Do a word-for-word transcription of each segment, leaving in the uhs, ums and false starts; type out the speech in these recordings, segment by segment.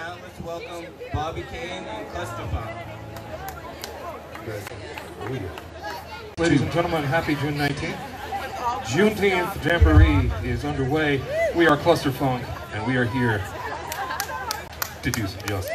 now let's welcome Bobby Kane and KLUSTERFUNQ. Ladies and gentlemen, happy June nineteenth. Juneteenth Jamboree is underway. We are KLUSTERFUNQ, and we are here to do some justice.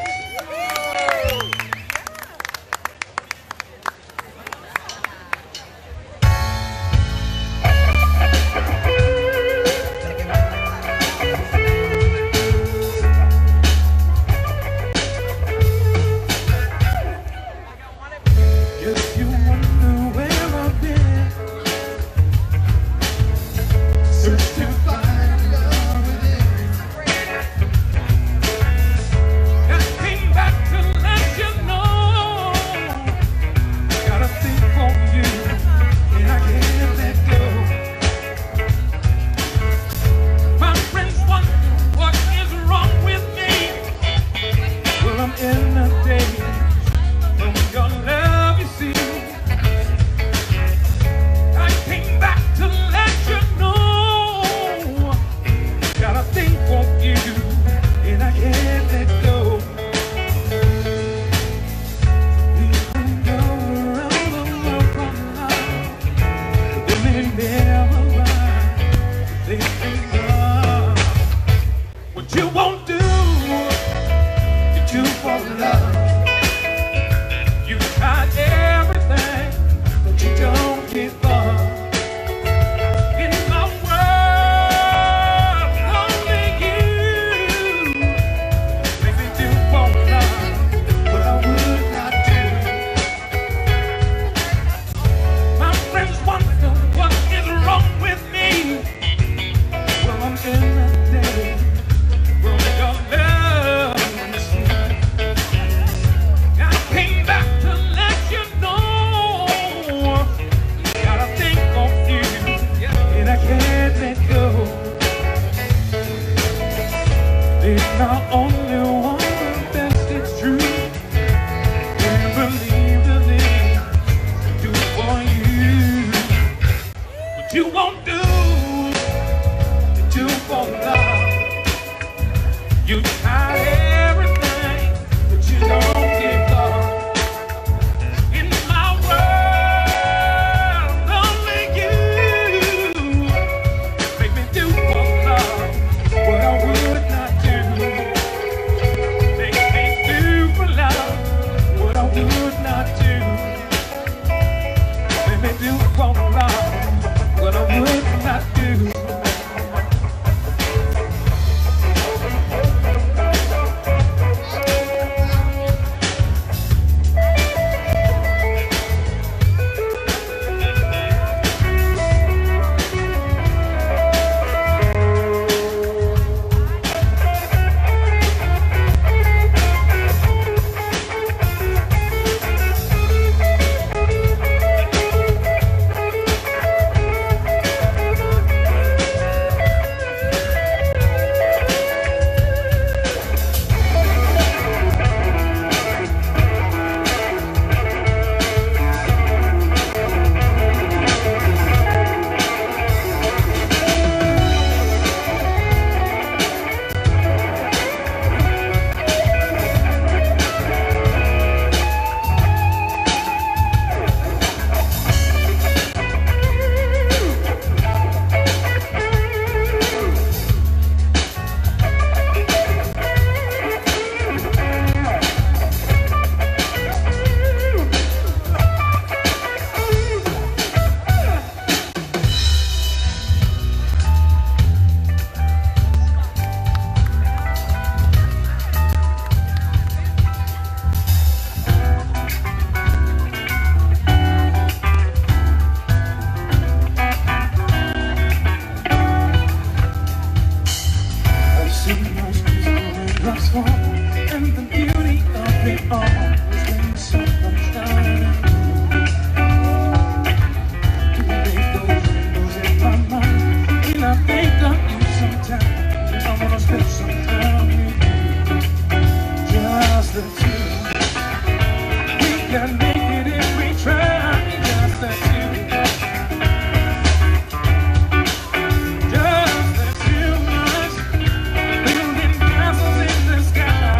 Sky.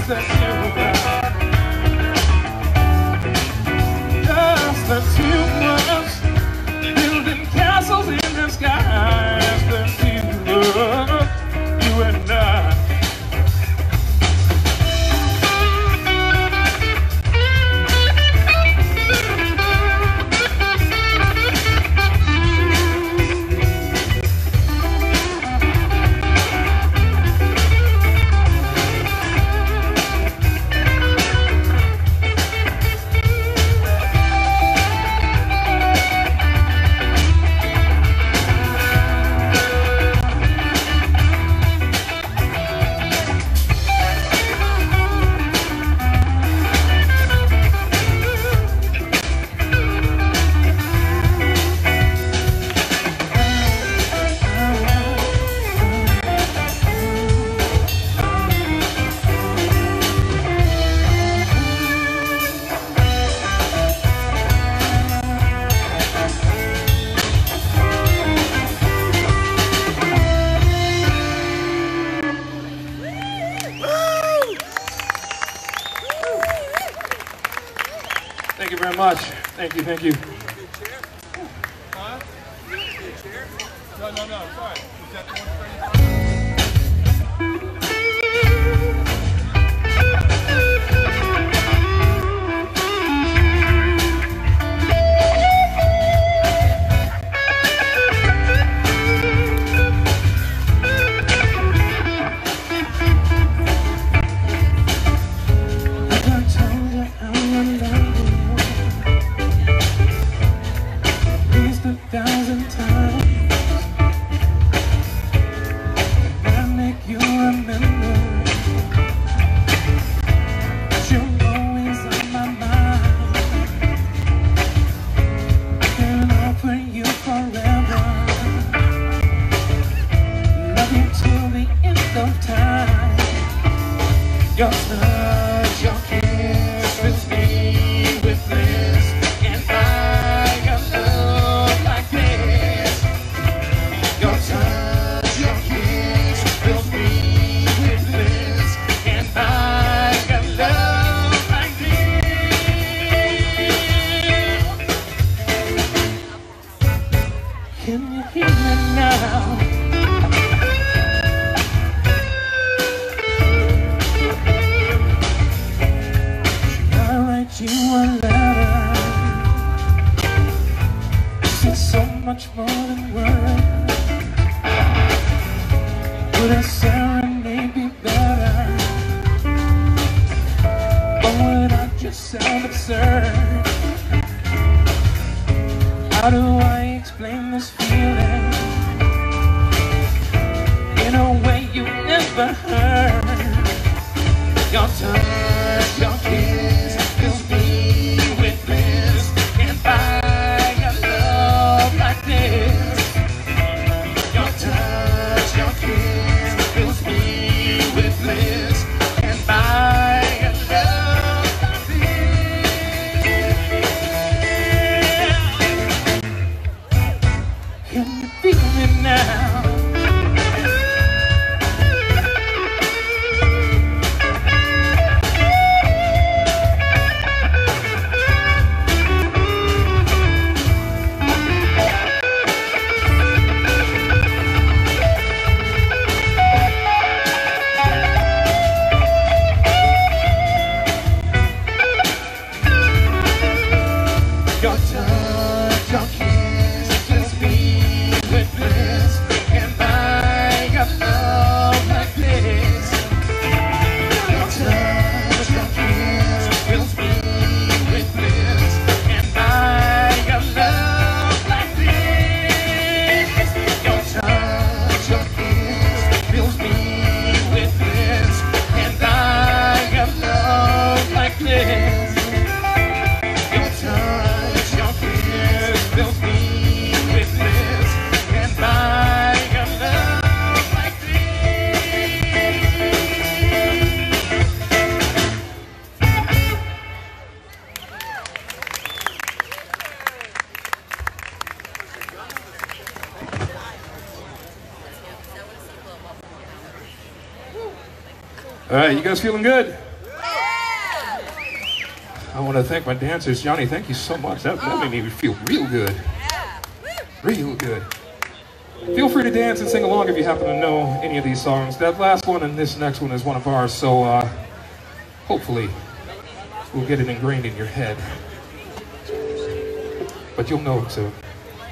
the humans, just the humans, building castles in the skies. The humans, you and I. Thank you very much. Thank you, thank you. Huh? No, no, no, sorry. Is that the one for you? Thousand times, I make you remember that you're always on my mind. I can offer you forever, love you till the end of time. Your touch, your kiss fills me with bliss, and I got love like this. Your touch, your kiss fills me with bliss, and I got love like this. Can you hear me now? You a letter, it's so much more than words. Would a serenade be better, or would I just sound absurd? How do I explain this feeling in a way you never heard? Your touch, your kiss fills me with bliss, and I got love like this. Your touch, your kiss fills me with bliss, and I got love like this. Can you feel me now? Your touch, your kiss fills me with bliss, and I got love like this. Your touch, your kiss fills me with bliss, and I got love like this. Your touch, your kiss fills me with bliss, and I got love like this. Your touch, your kiss fills me with bliss, and I got love like All right, you guys feeling good? I want to thank my dancers. Johnny, thank you so much. That, that made me feel real good. Real good. Feel free to dance and sing along if you happen to know any of these songs. That last one and this next one is one of ours, so uh, hopefully we'll get it ingrained in your head. But you'll know it soon.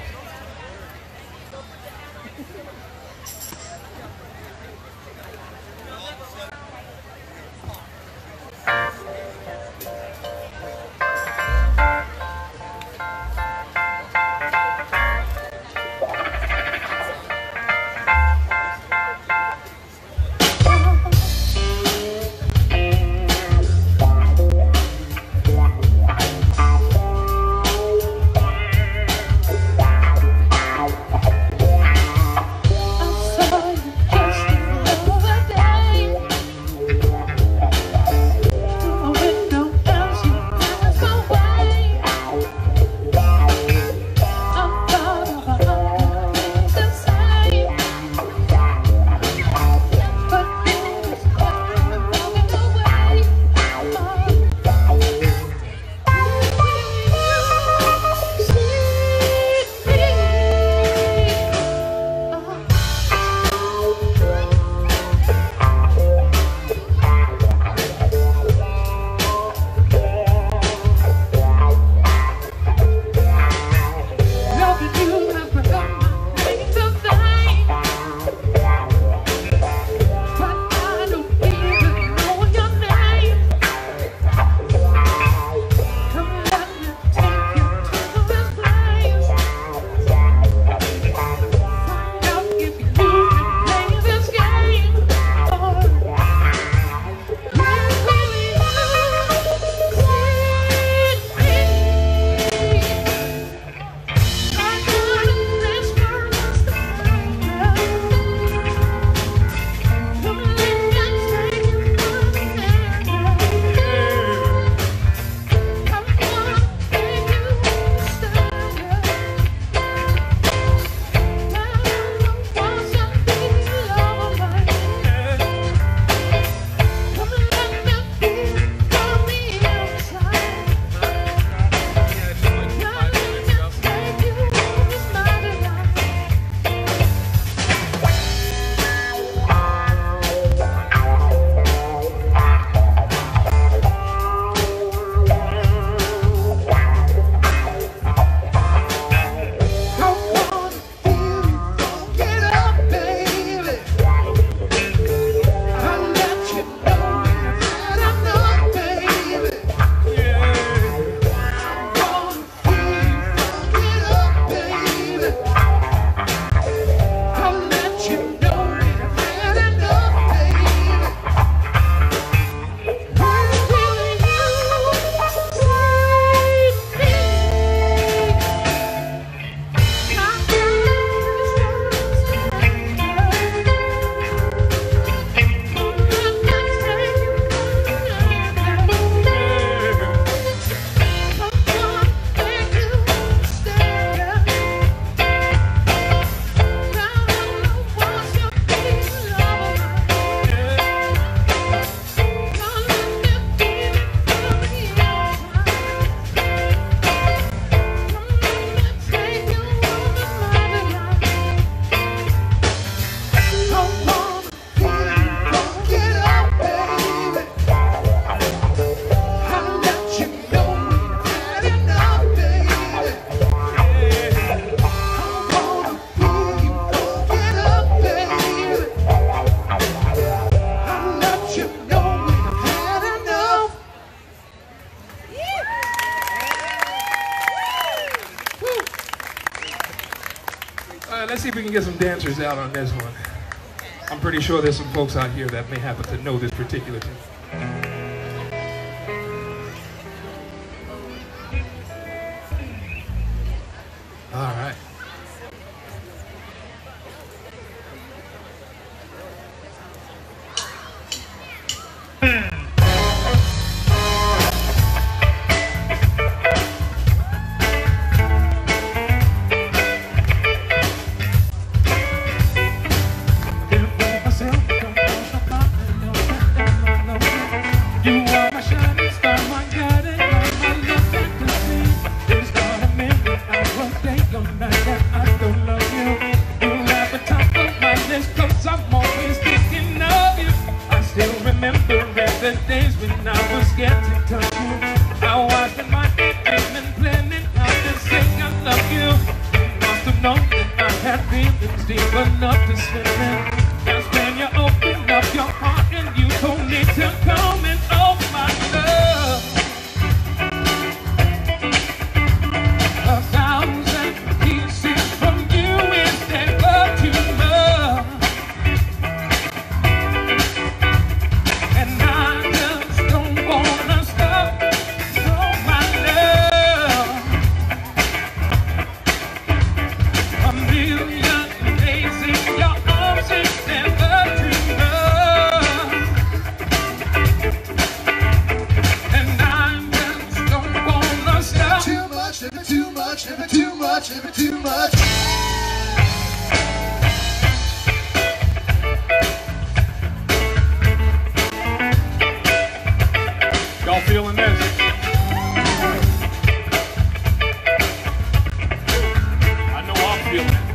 Let's see if we can get some dancers out on this one. I'm pretty sure there's some folks out here that may happen to know this particular thing. All right. 'cause I'm always thinking of you. I still remember the days when I was scared to touch you. How I spent my day dreaming, planning how to say I love you. You must have known that I had feelings deep enough to swim in. That's when you opened up your heart and you told me to come and oh my love. A thousand pieces from you is never too much. And I just don't wanna stop. Oh my love. A million days in your arms is never too much. And I just don't wanna stop. Too much, never too much, never too much, never too much. Y'all feeling this? I know I'm feeling it.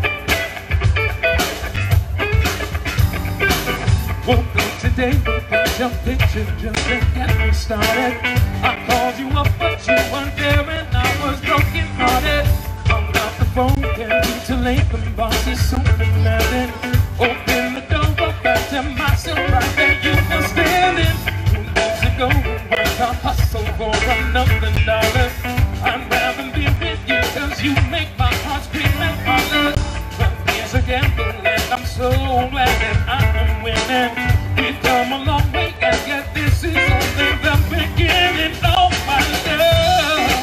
Woke up today, looked at your picture just to get me started. I called you up, but you weren't there, and I was broken hearted. Hung up the phone, can't be too late, the boss is so demanding. Open the door, go back to myself, right there you were standing. Two days ago, worked a hustle for another dollar. I'd rather be with you, 'cause you make my heart scream and holler. But here's a gamble, and I'm so glad that I am winning. We've come a long way, and yet this is only the beginning. Oh my love,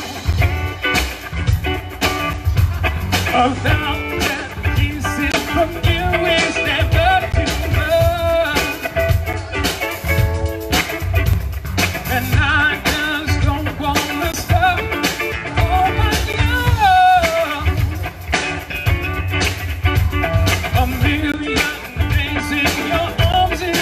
a thousand pieces from you is never too much. And I just don't wanna stop. Oh my love, a million days in your arms is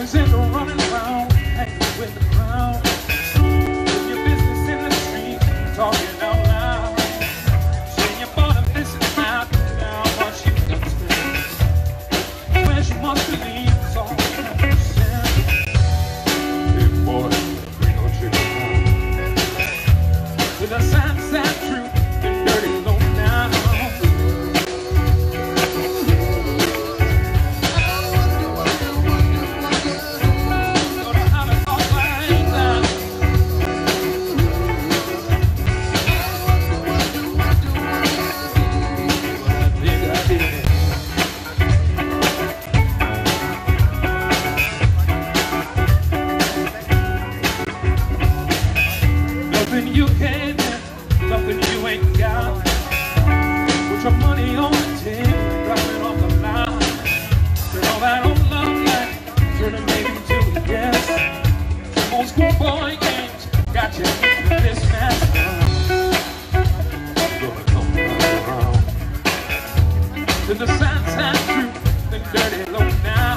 Boys in the running around, hanging with the crowd. Doing your business in the street, talking out loud. Saying you bought a this and that, now what you can spend. Where she must believe it's all one hundred percent. Hey boy, ain't no chicken home. With a sad, sad truth and dirty low down. Nothing you can't have, nothing you ain't got. Put your money on the table, drop it off the line. Turn all that old love light, turn it maybe to a yes. Some old school boy games, got you into this mess. Gonna come around to the sad, sad truth, the dirty low now.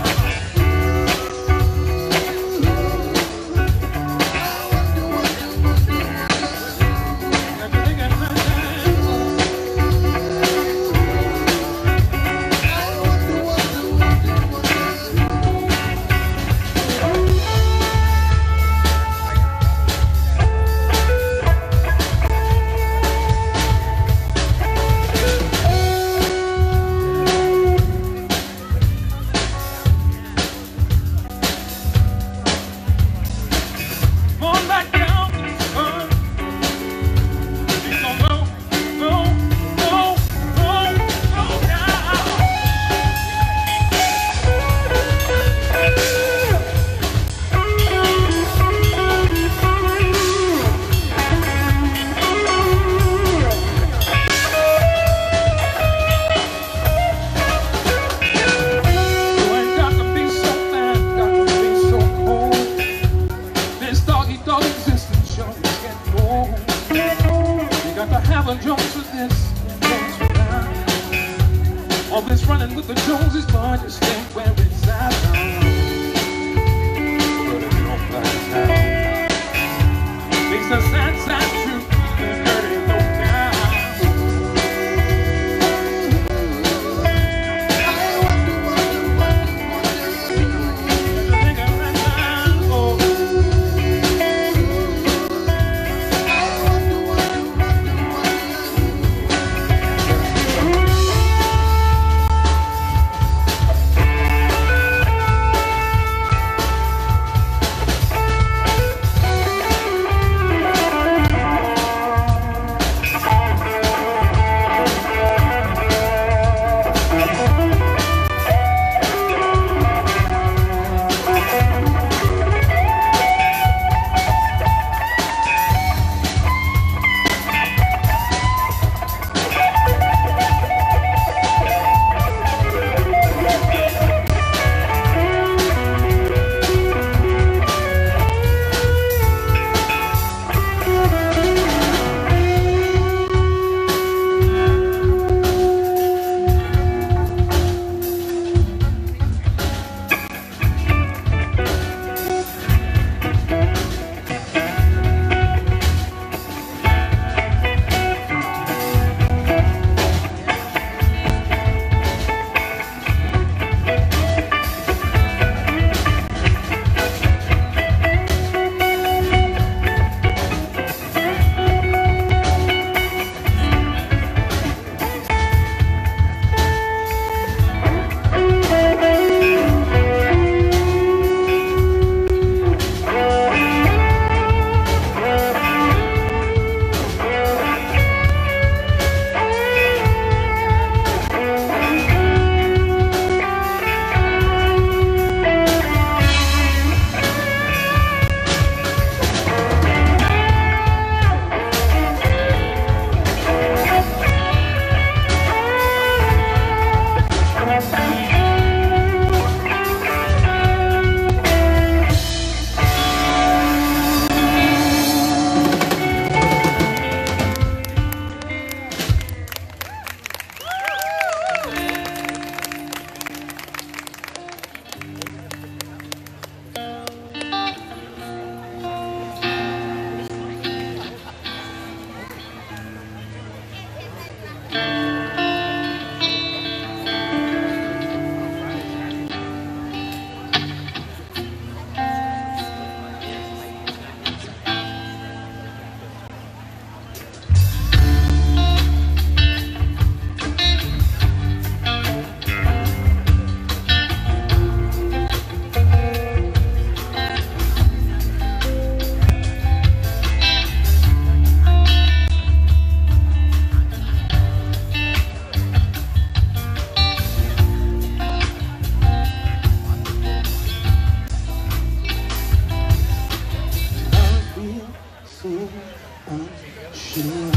so unsure.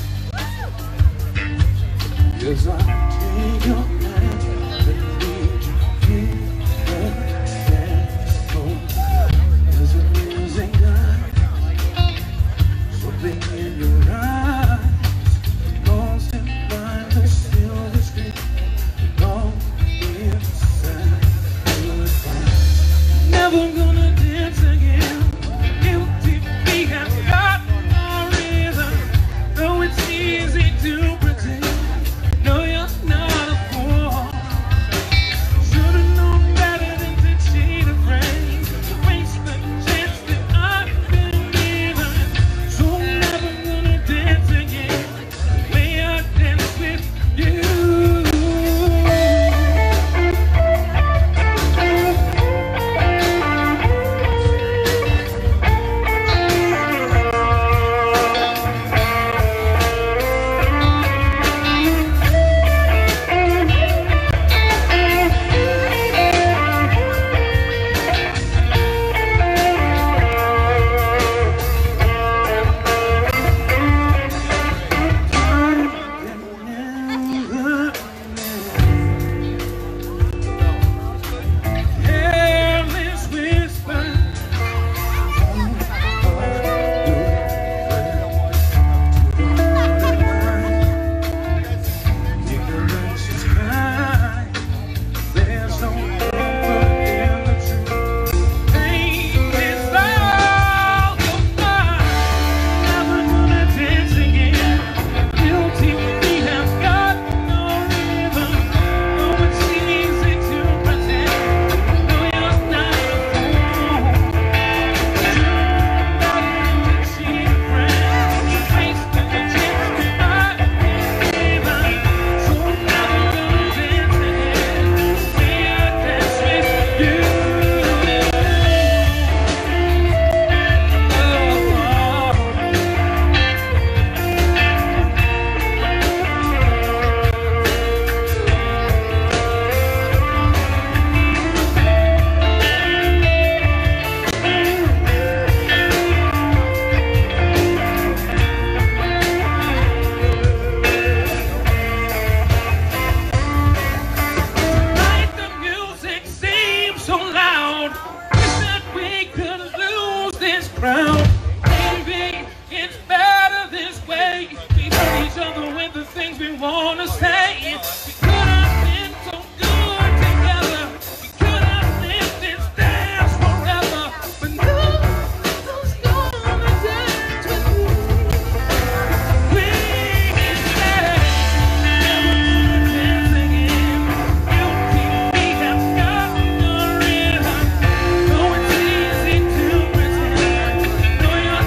Yes, I take your hand and lead you to the dance floor. There's a music night, something in your eyes, lost in blind the silver screen, all inside goodbye. Never gonna dance again. Guilty feet have got no reason, though it's easy to pretend. No, you're not a fool. Should've known better than to cheat a friend, to waste the chance that I've been given. So I'm never gonna dance again the way I dance with you.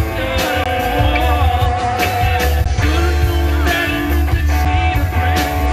Friend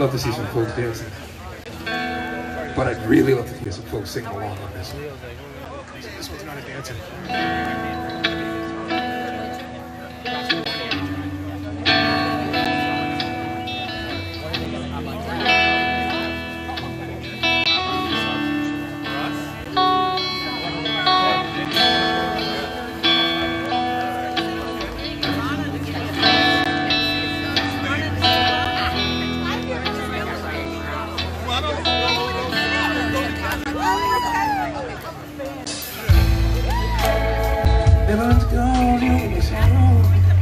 love to see some folks dancing, but I'd really love to hear some folks singing along on this one. This one's not a dancer. Everyone's gone, you miss it all.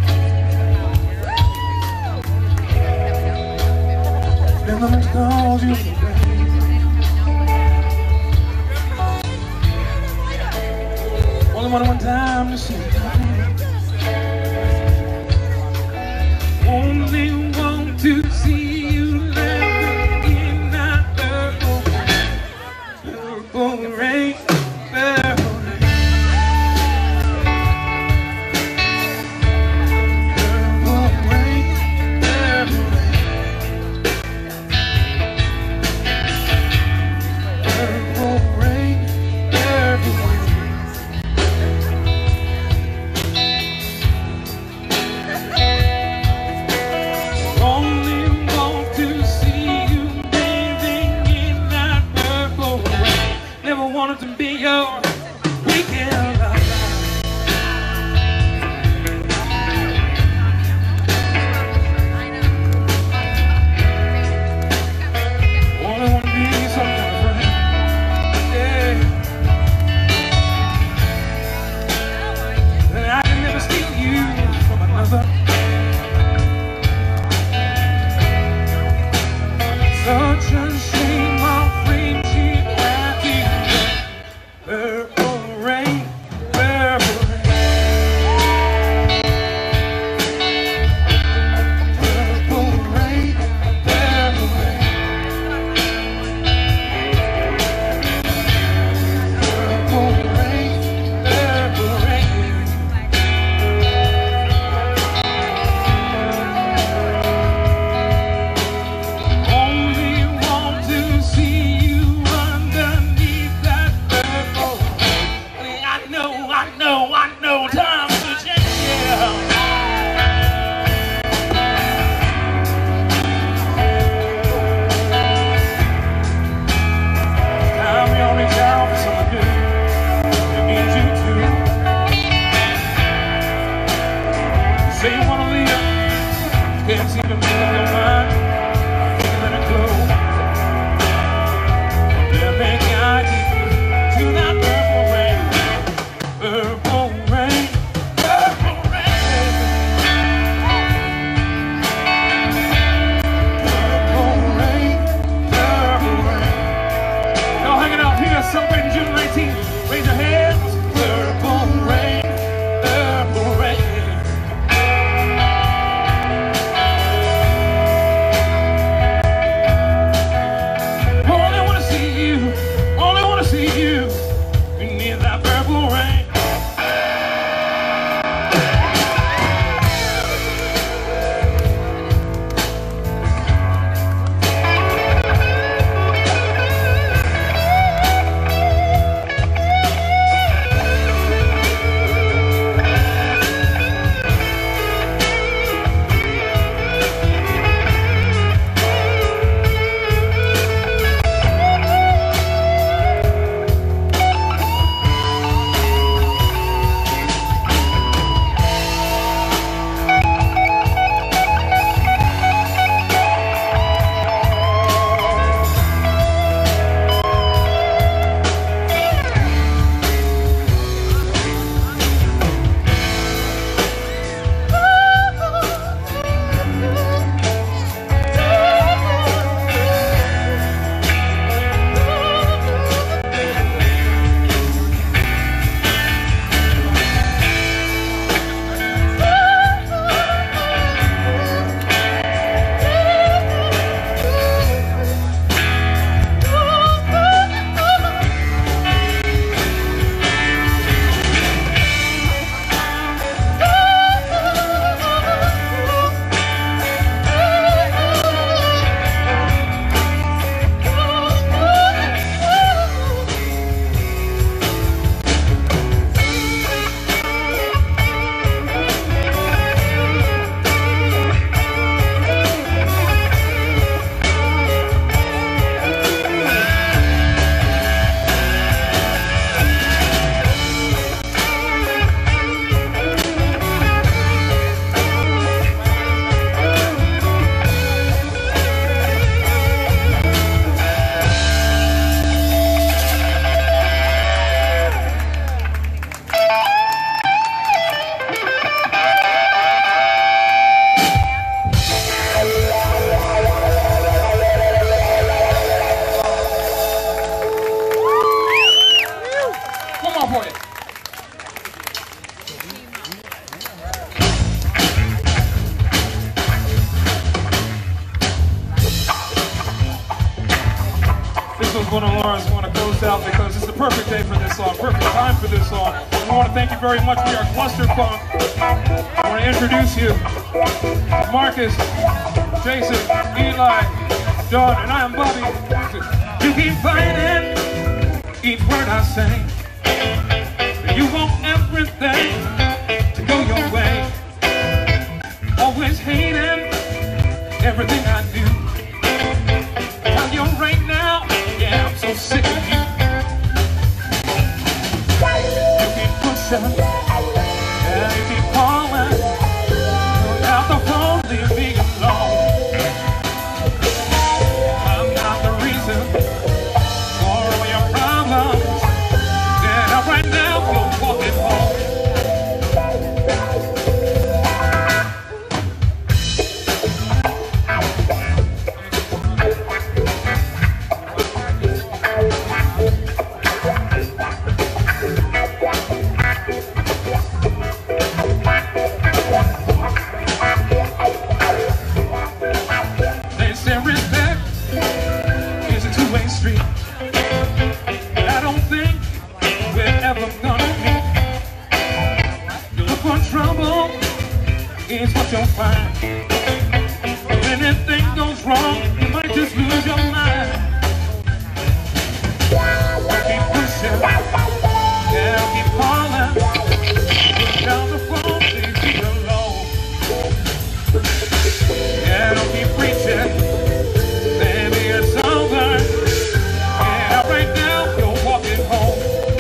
Everyone's gone, you miss it all. Only one one time to see it. Only want to see you laughing in that purple, purple rain, purple. Only one for you. This was one of Lauren's I want to close out because it's the perfect day for this song, perfect time for this song. And we want to thank you very much. We are Clusterfunk. I want to introduce you to Marcus, Jason, Eli, John, and I am Bobby. You keep fighting each word I say. You want everything to go your way. Always hating everything I do. Tell you right now, yeah, I'm so sick of you. You keep pushing, yeah, you keep calling. Put out the phone, leave me alone. I'm not the reason for all your problems. Yeah, right now you're walking home. Is what you'll find. When anything goes wrong, you might just lose your mind. Keep pushing, yeah, keep calling. Put down the phone, leave me alone. Yeah, don't keep preaching, baby, it's over. Yeah, right now you're walking home.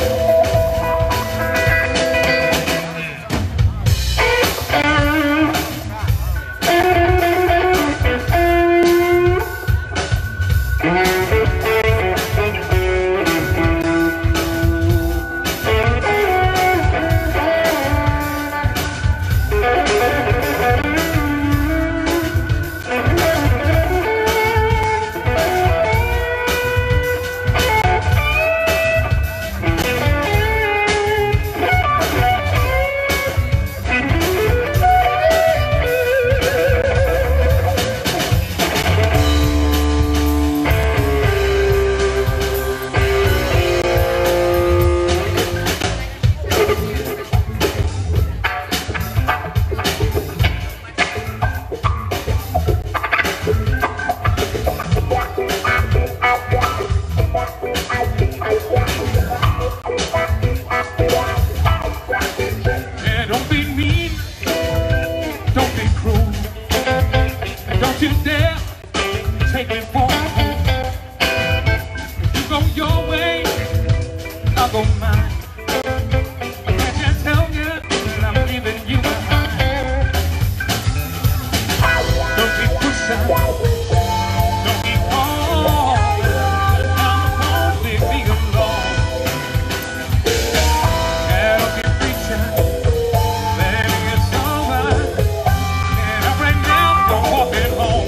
Don't you dare take me for a fool. If you go your way, I'll go mine. I can't tell you that I'm leaving you behind. Don't keep pushing, don't keep calling. Down the phone, leave me alone. Yeah, don't keep preaching, baby, it's over. Yeah, right now you're walking home.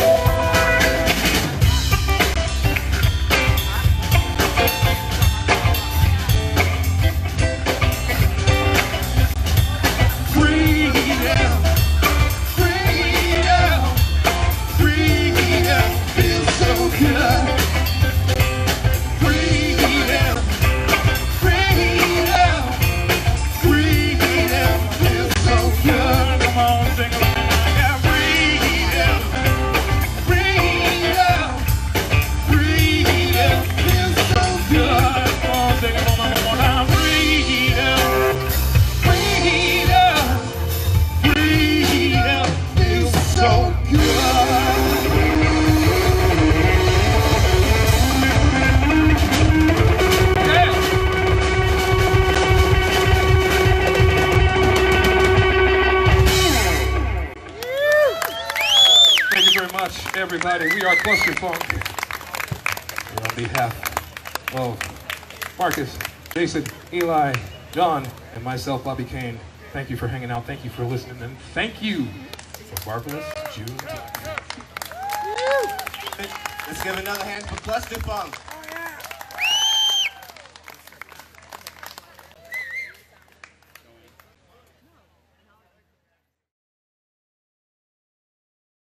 Everybody, we are Clusterfunk. And on behalf of Marcus, Jason, Eli, John, and myself, Bobby Kane, thank you for hanging out, thank you for listening, and thank you for marvelous Juneteenth. Let's give another hand for Clusterfunk.